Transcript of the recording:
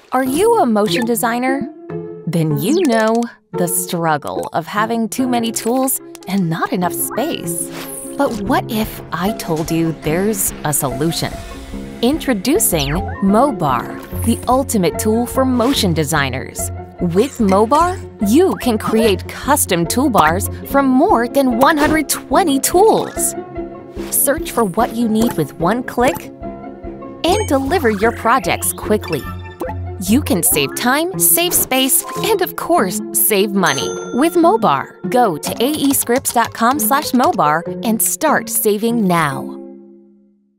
Are you a motion designer? Then you know the struggle of having too many tools and not enough space. But what if I told you there's a solution? Introducing MoBar, the ultimate tool for motion designers. With MoBar, you can create custom toolbars from more than 120 tools. Search for what you need with one click and deliver your projects quickly. You can save time, save space, and of course, save money with MoBar. Go to aescripts.com/MoBar and start saving now.